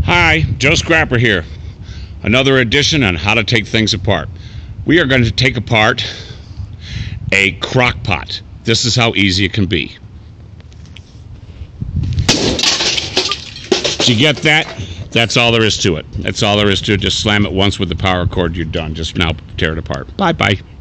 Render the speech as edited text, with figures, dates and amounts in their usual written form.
Hi, Joe Scrapper here. Another edition on how to take things apart. We are going to take apart a crock pot. This is how easy it can be. Did you get that? That's all there is to it. That's all there is to it. Just slam it once with the power cord. You're done. Just now tear it apart. Bye-bye.